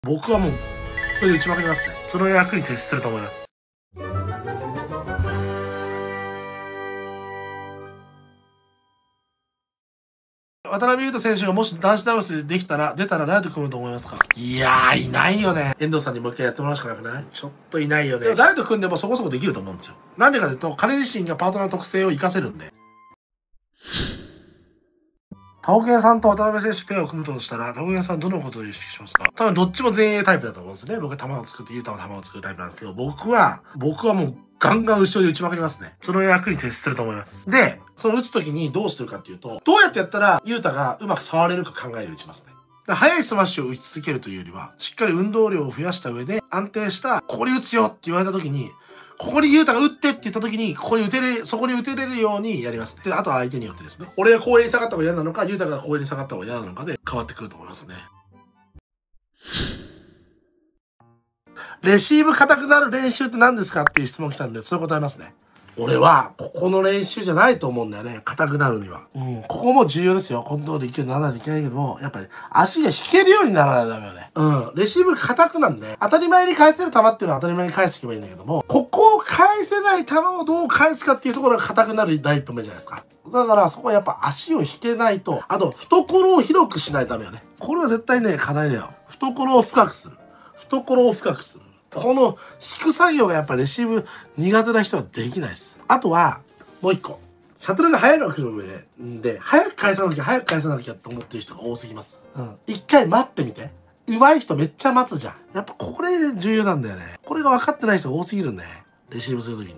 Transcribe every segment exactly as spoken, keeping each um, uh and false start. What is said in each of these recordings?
僕はもう、これで打ちまくりますね。その役に徹すると思います。渡辺裕太選手がもし男子ダブルスでできたら、出たら誰と組むと思いますか？いやー、いないよね。遠藤さんにもう一回やってもらうしかなくない？ちょっといないよね。でも誰と組んでもそこそこできると思うんですよ。なんでかというと、彼自身がパートナーの特性を活かせるんで。タオケンさんと渡辺選手ペアを組むとしたら、タオケンさんどのことを意識しますか？多分どっちも前衛タイプだと思うんですね。僕は球を作って、ユータも球を作るタイプなんですけど、僕は、僕はもうガンガン後ろに打ちまくりますね。その役に徹すると思います。で、その打つときにどうするかっていうと、どうやってやったらユータがうまく触れるか考えて打ちますね。速いスマッシュを打ち続けるというよりは、しっかり運動量を増やした上で、安定した、ここに打つよって言われたときに、ここにユータが打ってって言った時に、ここに打てれ、そこに打てれるようにやります。で、あとは相手によってですね。俺が公園に下がった方が嫌なのか、ユータが公園に下がった方が嫌なのかで変わってくると思いますね。レシーブ硬くなる練習って何ですかっていう質問来たんで、それ答えますね。俺は、ここの練習じゃないと思うんだよね。硬くなるには。うん。ここも重要ですよ。コントロールできるようにならないといけないけども、やっぱり足が引けるようにならないとダメよね。うん。レシーブ硬くなんで、当たり前に返せる球っていうのは当たり前に返していけばいいんだけども、ここを返せない球をどう返すかっていうところが硬くなる第一歩目じゃないですか。だからそこはやっぱ足を引けないと、あと、懐を広くしないとダメよね。これは絶対ね、課題だよ。懐を深くする。懐を深くする。この引く作業がやっぱレシーブ苦手な人はできないです。あとは、もう一個。シャトルが速いのが来る上で、早く返さなきゃ早く返さなきゃって思ってる人が多すぎます。うん。一回待ってみて。上手い人めっちゃ待つじゃん。やっぱこれ重要なんだよね。これが分かってない人が多すぎるんだよね。レシーブするときに。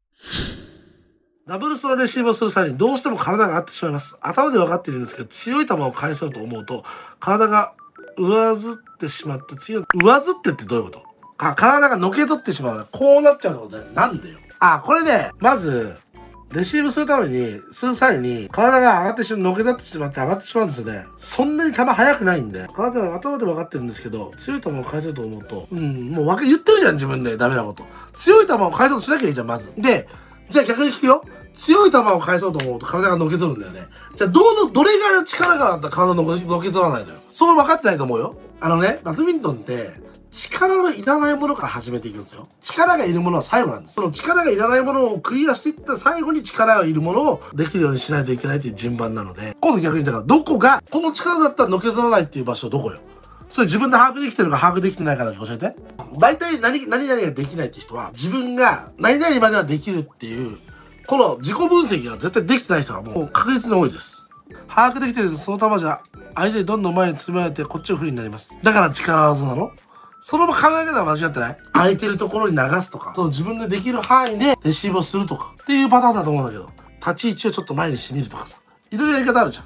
ダブルスのレシーブをする際にどうしても体が合ってしまいます。頭で分かっているんですけど、強い球を返そうと思うと、体が上ずってしまって、強い、上ずってってどういうこと？あ、体がのけぞってしまう。こうなっちゃうってことだよ。なんでよ。あ、これで、まず、レシーブするために、する際に、体が上がってしまう、のけぞってしまって上がってしまうんですよね。そんなに球速くないんで、体は頭で分かってるんですけど、強い球を返そうと思うと、うん、もうわけ言ってるじゃん、自分で。ダメなこと。強い球を返そうとしなきゃいいじゃん、まず。で、じゃあ逆に聞くよ。強い球を返そうと思うと体がのけぞるんだよね。じゃあ、どの、どれぐらいの力があったら体ののけぞらないのよ。そう分かってないと思うよ。あのね、バドミントンって、力のいらないものから始めていくんですよ。力がいるものは最後なんです。その力がいらないものをクリアしていった最後に力がいるものをできるようにしないといけないっていう順番なので、今度逆にだからどこが、この力だったらのけぞらないっていう場所どこよ。それ自分で把握できてるか把握できてないかだけ教えて。大体何、何々ができないって人は、自分が何々まではできるっていう、この自己分析が絶対できてない人がもう確実に多いです。把握できてるとその球じゃ、相手にどんどん前に詰められてこっちを不利になります。だから力技なの？その考え方は間違ってない？空いてるところに流すとか、その自分でできる範囲でレシーブをするとかっていうパターンだと思うんだけど、立ち位置をちょっと前にしてみるとかさ、いろいろやり方あるじゃん。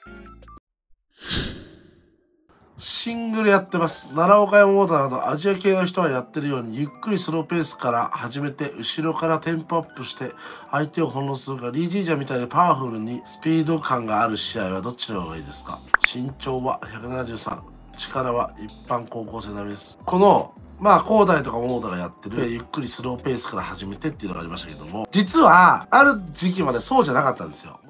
シングルやってます。奈良岡山モーターなどアジア系の人はやってるように、ゆっくりスローペースから始めて、後ろからテンポアップして、相手を翻弄するか、リージージャみたいでパワフルにスピード感がある試合はどっちの方がいいですか？身長はひゃくななじゅうさん。力は一般高校生並みです。この、まあ、高大とか桃田がやってる、ゆっくりスローペースから始めてっていうのがありましたけども、実は、ある時期までそうじゃなかったんですよ。